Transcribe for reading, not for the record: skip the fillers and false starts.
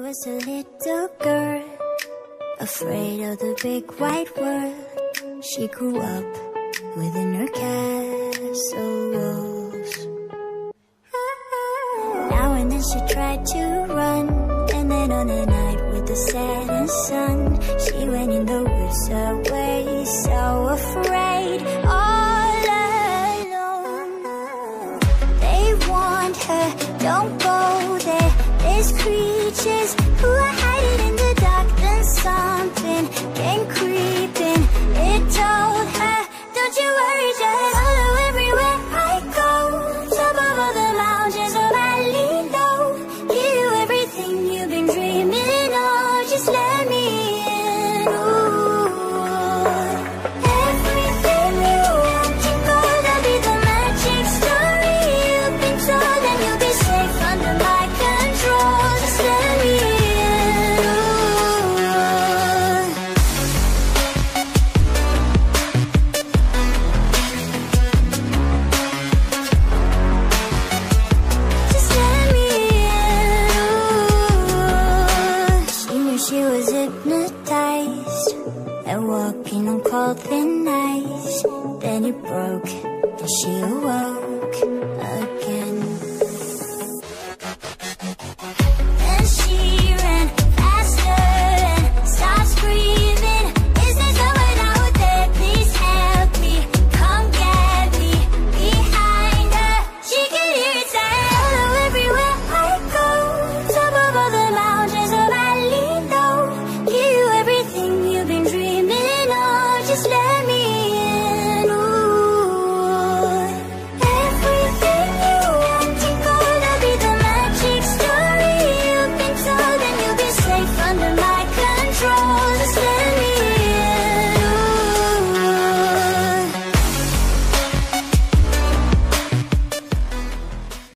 was a little girl, afraid of the big white world. She grew up within her castle walls. Now and then she tried to run, and then on a night with the setting sun, she went in the woods away, so afraid, all alone. They warned her, don't go there, there's creatures who are hiding in the dark. Then something came creeping, it told her, don't you worry, just follow everywhere I go. Top of all the mountains or valley low, give you everything you've been dreaming of, just let me in. Ooh. Everything you want to go, there'll be the magic story you've been told, and you'll be safe under my control, just let me in. Ooh. Just let me in. She knew she was hypnotized and walking on cold thin ice. Then it broke and she awoke.